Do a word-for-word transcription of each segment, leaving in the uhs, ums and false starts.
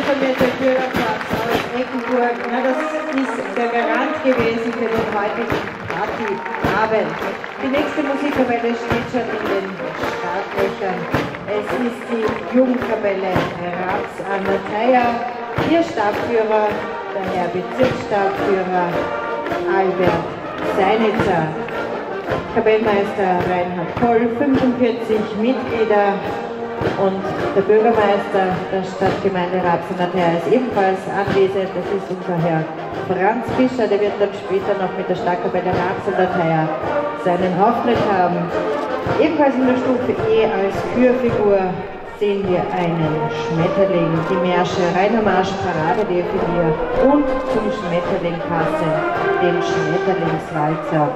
informierte Bürgerplatz aus Eckenburg, na, das ist der Garant gewesen für den heutigen Partyabend. Die nächste Musikkapelle steht schon in den Startlöchern. Es ist die Jugendkapelle Raps an der Theier. Ihr Stabführer, der Herr Bezirksstabführer Albert Seinitzer. Kapellmeister Reinhard Koll, fünfundvierzig Mitglieder, und der Bürgermeister der Stadtgemeinde Raps an der Theier ist ebenfalls anwesend. Das ist unser Herr Franz Fischer, der wird dann später noch mit der Stadtkapelle Raps an der Theier seinen Auftritt haben. Ebenfalls in der Stufe E als Kürfigur sehen wir einen Schmetterling, die Märsche Rainer Marsch Parade definiert und zum Schmetterling passend den Schmetterlingswalzer.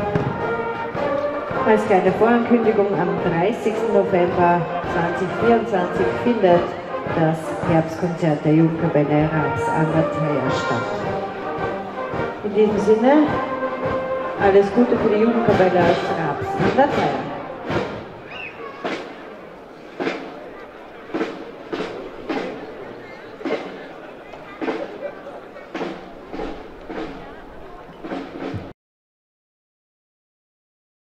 Als kleine Vorankündigung, am dreißigsten November zweitausendvierundzwanzig findet das Herbstkonzert der Jugendkapelle Raps an der Theier statt. In diesem Sinne, alles Gute für die Jugendkapelle aus Raps an der Theier.